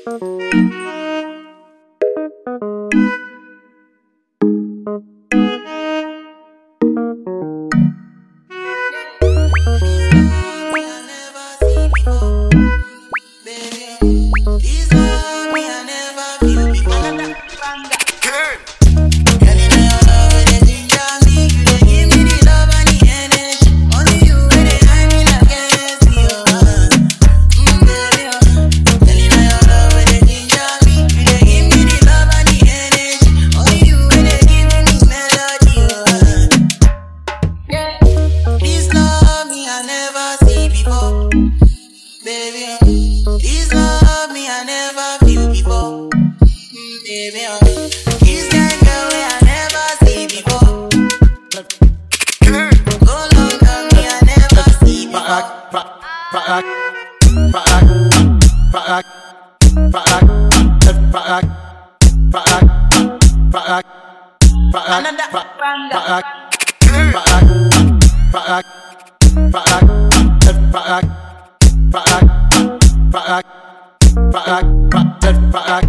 This love me I never feel before, baby. This kind girl way I never see before. Go long on me I never see before. Back